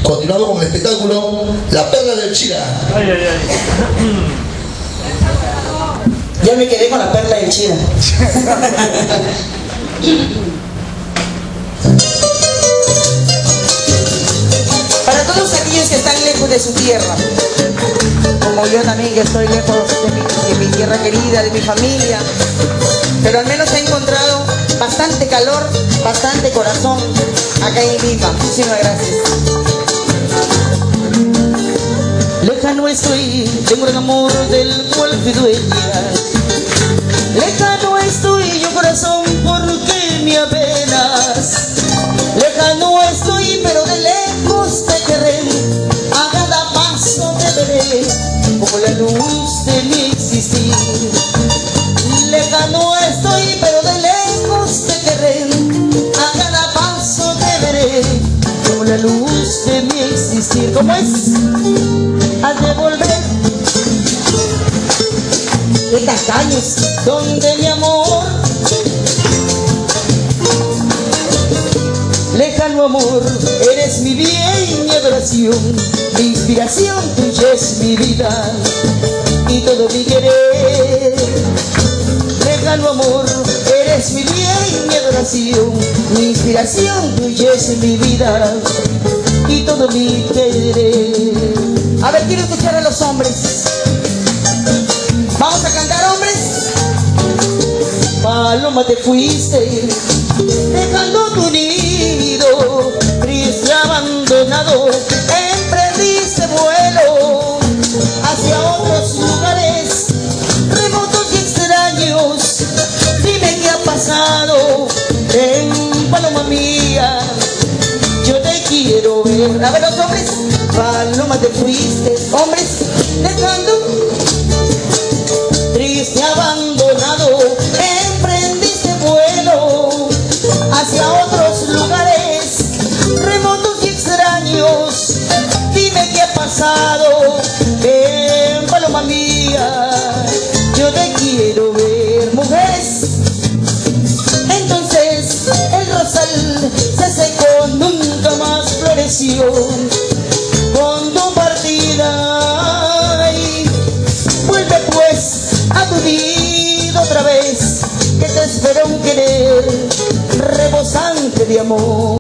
Continuamos con el espectáculo La Perla del Chira. Ay, ay, ay. Ya me quedé con la perla del Chira. Para todos aquellos que están lejos de su tierra, como yo también que estoy lejos de mi tierra querida, de mi familia, pero al menos he encontrado bastante calor, bastante corazón acá en Lima. Muchísimas gracias. Lejano estoy de un gran amor del cual fui dueña. Lejano estoy yo, corazón, porque me apenas. Lejano estoy, pero de lejos te querré. A cada paso te veré como la luz de mi existir. Lejano estoy, pero de lejos te querré. A cada paso te veré como la luz de mi existir. ¿Cómo es? Has de volver de tacaños donde mi amor, lejano amor, eres mi bien, mi adoración, mi inspiración, tuya es mi vida y todo mi querer. Lejano amor, eres mi bien, mi adoración, mi inspiración, tuya es mi vida y todo mi querer. A ver, quiero escuchar a los hombres. Vamos a cantar, hombres. Paloma, te fuiste dejando tu nido, triste abandonado, emprendiste vuelo hacia otros lugares remotos y extraños. Dime qué ha pasado, paloma mía, yo te quiero ver. A ver, los hombres. Paloma, te fuiste, hombres, dejando triste abandonado, emprendiste vuelo hacia otros lugares remotos y extraños. Dime qué ha pasado, paloma mía, yo te quiero ver. Mujeres, entonces el rosal se secó, nunca más floreció con tu partida. Y vuelve pues a tu nido otra vez, que te espera un querer rebosante de amor.